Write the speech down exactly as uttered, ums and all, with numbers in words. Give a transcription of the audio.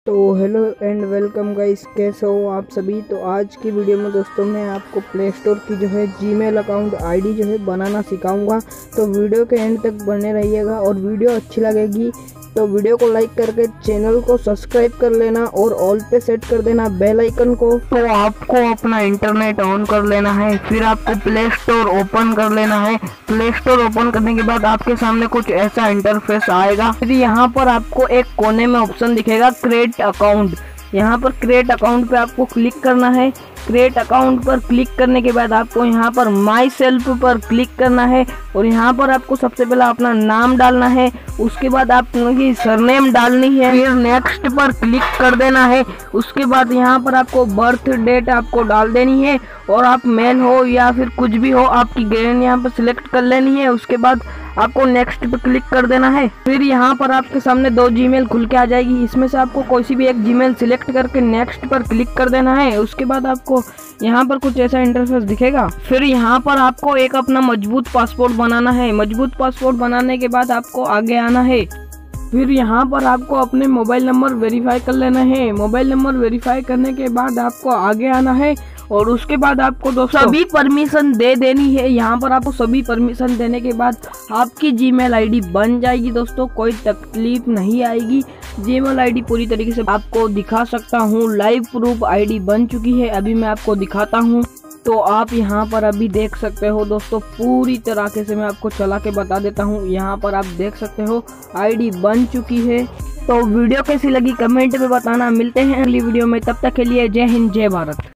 तो hello and welcome guys, कैसे हो आप सभी। तो आज की वीडियो में दोस्तों मैं आपको प्ले स्टोर की जो है जीमेल अकाउंट आईडी जो है बनाना सिखाऊंगा। तो वीडियो के एंड तक बने रहिएगा और वीडियो अच्छी लगेगी तो वीडियो को लाइक करके चैनल को सब्सक्राइब कर लेना और ऑल पे सेट कर देना बेल आइकन को। तो आपको अपना इंटरनेट ऑन कर लेना है, फिर आपको प्ले स्टोर ओपन कर लेना है। प्ले स्टोर ओपन करने के बाद आपके सामने कुछ ऐसा इंटरफेस आएगा। फिर यहाँ पर आपको एक कोने में ऑप्शन दिखेगा क्रिएट अकाउंट। यहाँ पर क्रिएट अकाउंट पे आपको क्लिक करना है। क्रिएट अकाउंट पर क्लिक करने के बाद आपको यहाँ पर माई सेल्फ पर क्लिक करना है और यहाँ पर आपको सबसे पहले अपना नाम डालना है। उसके बाद आपकी सरनेम डालनी है, फिर नेक्स्ट पर क्लिक कर देना है। उसके बाद यहाँ पर आपको बर्थ डेट आपको डाल देनी है और आप मेल हो या फिर कुछ भी हो आपकी ग्रेन यहाँ पर सिलेक्ट कर लेनी है। उसके बाद आपको नेक्स्ट पे क्लिक कर देना है। फिर यहाँ पर आपके सामने दो जीमेल खुल के आ जाएगी, इसमें से आपको कोई सी भी एक जीमेल सिलेक्ट करके नेक्स्ट पर क्लिक कर देना है। उसके बाद आपको यहाँ पर कुछ ऐसा इंटरफेस दिखेगा। फिर यहाँ पर आपको एक अपना मजबूत पासपोर्ट बनाना है। मजबूत पासपोर्ट बनाने के बाद आपको आगे आना है। फिर यहाँ पर आपको अपने मोबाइल नंबर वेरीफाई कर लेना है। मोबाइल नंबर वेरीफाई करने के बाद आपको आगे आना है और उसके बाद आपको दोस्तों सभी परमिशन दे देनी है। यहाँ पर आपको सभी परमिशन देने के बाद आपकी जीमेल आईडी बन जाएगी दोस्तों, कोई तकलीफ नहीं आएगी। जीमेल आईडी पूरी तरीके से आपको दिखा सकता हूँ। लाइव प्रूफ आईडी बन चुकी है, अभी मैं आपको दिखाता हूँ। तो आप यहाँ पर अभी देख सकते हो दोस्तों, पूरी तरीके से मैं आपको चला के बता देता हूँ। यहाँ पर आप देख सकते हो आईडी बन चुकी है। तो वीडियो कैसी लगी कमेंट में बताना। मिलते हैं अगली वीडियो में, तब तक के लिए जय हिंद जय भारत।